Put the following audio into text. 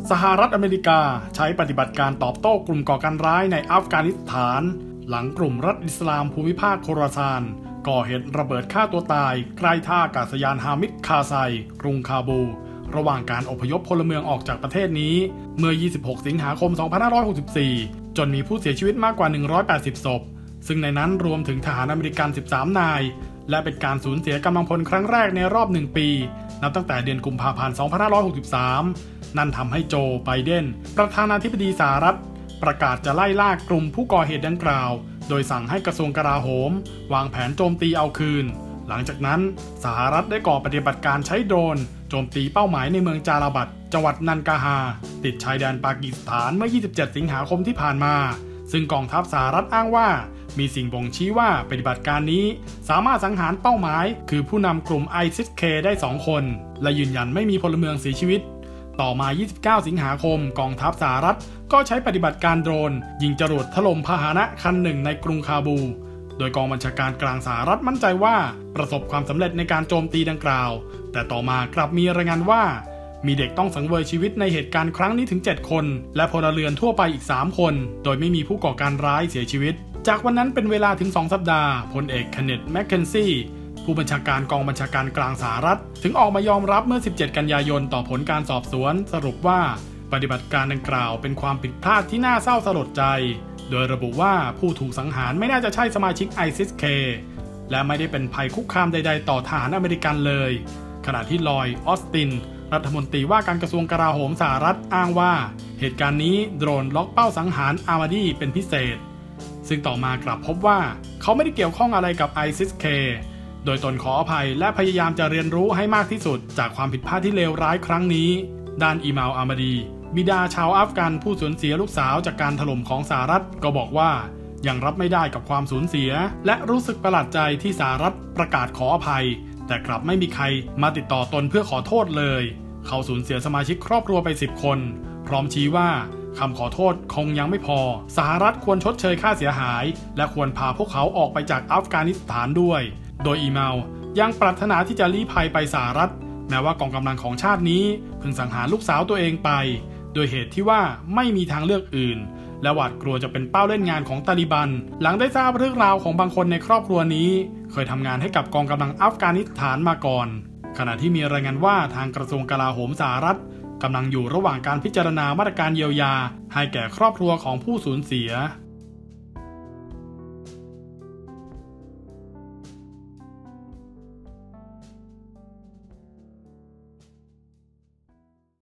สหรัฐอเมริกาใช้ปฏิบัติการตอบโต้กลุ่มก่อการร้ายในอัฟกานิสถานหลังกลุ่มรัฐอิสลามภูมิภาคโคราซานก่อเหตุระเบิดฆ่าตัวตายใกล้ท่าอากาศยานฮามิดคาไซกรุงคาบูระหว่างการอพยพพลเมืองออกจากประเทศนี้เมื่อ 26 สิงหาคม 2564 จนมีผู้เสียชีวิตมากกว่า 180 ศพซึ่งในนั้นรวมถึงทหารอเมริกัน 13 นายและเป็นการสูญเสียกำลังพลครั้งแรกในรอบ 1 ปีนับตั้งแต่เดือนกุมภาพันธ์ 2563 นั่นทำให้โจ ไบเดนประธานาธิบดีสหรัฐประกาศจะไล่ล่ากลุ่มผู้ก่อเหตุดังกล่าวโดยสั่งให้กระทรวงกลาโหมวางแผนโจมตีเอาคืนหลังจากนั้นสหรัฐได้ก่อปฏิบัติการใช้โดรนโจมตีเป้าหมายในเมืองจาราบัดจังหวัดนันกาฮาติดชายแดนปากีสถานเมื่อ 27 สิงหาคมที่ผ่านมาซึ่งกองทัพสหรัฐอ้างว่ามีสิ่งบ่งชี้ว่าปฏิบัติการนี้สามารถสังหารเป้าหมายคือผู้นำกลุ่ม ISIS-K ได้ 2 คนและยืนยันไม่มีพลเมืองเสียชีวิตต่อมา 29 สิงหาคมกองทัพสหรัฐก็ใช้ปฏิบัติการโดรนยิงจรวดถล่มพาหนะคันหนึ่งในกรุงคาบูโดยกองบัญชาการกลางสหรัฐมั่นใจว่าประสบความสำเร็จในการโจมตีดังกล่าวแต่ต่อมากลับมีรายงานว่ามีเด็กต้องสังเวยชีวิตในเหตุการณ์ครั้งนี้ถึง 7 คนและพลเรือนทั่วไปอีก 3 คนโดยไม่มีผู้ก่อการร้ายเสียชีวิตจากวันนั้นเป็นเวลาถึง 2 สัปดาห์พลเอกเคนเนตแมคเคนซี่ผู้บัญชาการกองบัญชาการกลางสหรัฐถึงออกมายอมรับเมื่อ 17 กันยายนต่อผลการสอบสวนสรุปว่าปฏิบัติการดังกล่าวเป็นความผิดพลาดที่น่าเศร้าสลดใจโดยระบุว่าผู้ถูกสังหารไม่น่าจะใช่สมาชิก ISIS-K และไม่ได้เป็นภัยคุกคามใดๆต่อทหารอเมริกันเลยขณะที่ลอยด์ ออสตินรัฐมนตรีว่าการกระทรวงกลาโหมสหรัฐอ้างว่าเหตุการณ์นี้โดรนล็อกเป้าสังหารอามาดีเป็นพิเศษซึ่งต่อมากลับพบว่าเขาไม่ได้เกี่ยวข้องอะไรกับ ISIS-K โดยตนขออภัยและพยายามจะเรียนรู้ให้มากที่สุดจากความผิดพลาดที่เลวร้ายครั้งนี้ด้านอิมาล อามาดีบิดาชาวอัฟกันผู้สูญเสียลูกสาวจากการถล่มของสหรัฐก็บอกว่ายังรับไม่ได้กับความสูญเสียและรู้สึกประหลาดใจที่สหรัฐประกาศขออภัยแต่กลับไม่มีใครมาติดต่อตนเพื่อขอโทษเลยเขาสูญเสียสมาชิกครอบครัวไป10 คนพร้อมชี้ว่าคำขอโทษคงยังไม่พอสหรัฐควรชดเชยค่าเสียหายและควรพาพวกเขาออกไปจากอัฟกานิสถานด้วยโดยอีเมลยังปรารถนาที่จะลี้ภัยไปสหรัฐแม้ว่ากองกำลังของชาตินี้เพิ่งสังหารลูกสาวตัวเองไปโดยเหตุที่ว่าไม่มีทางเลือกอื่นและหวาดกลัวจะเป็นเป้าเล่นงานของตาลิบันหลังได้ทราบเรื่องราวของบางคนในครอบครัวนี้เคยทำงานให้กับกองกำลังอัฟกานิสถานมาก่อนขณะที่มีรายงานว่าทางกระทรวงกลาโหมสหรัฐกำลังอยู่ระหว่างการพิจารณามาตรการเยียวยาให้แก่ครอบครัวของผู้สูญเสีย